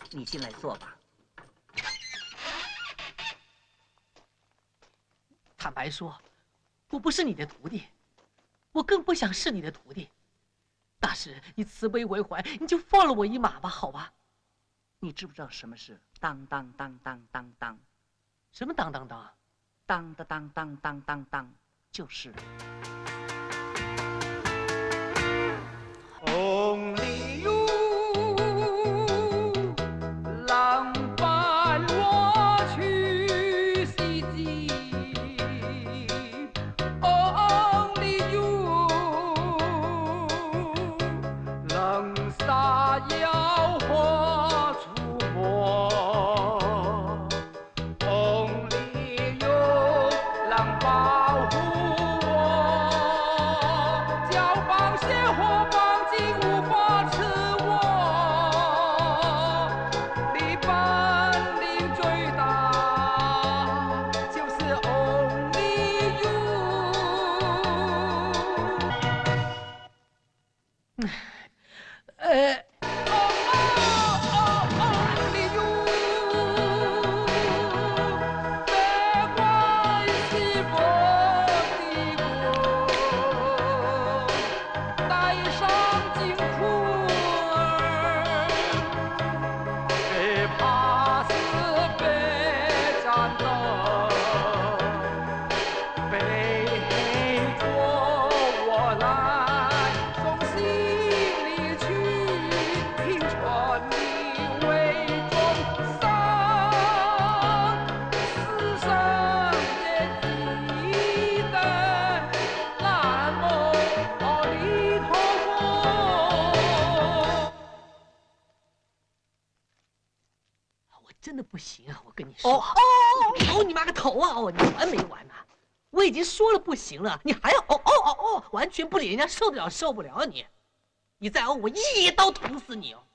你进来坐吧。 坦白说，我不是你的徒弟，我更不想是你的徒弟。大师，你慈悲为怀，你就放了我一马吧，好吧？ 你知不知道什么是当当当当当当？ 什么当当当？ 当的当当当当当，就是。Only you， 浪伴我去西极。Only you， 冷洒妖火出没。Only you， 能保护我，交棒鲜活棒尽无法刺我，你本领最大，就是 Only you。 真的不行啊！我跟你说，哦，你妈个头啊！哦，你完没完呐？我已经说了不行了，你还要完全不理人家，受得了受不了啊你！你再你再一刀捅死你哦！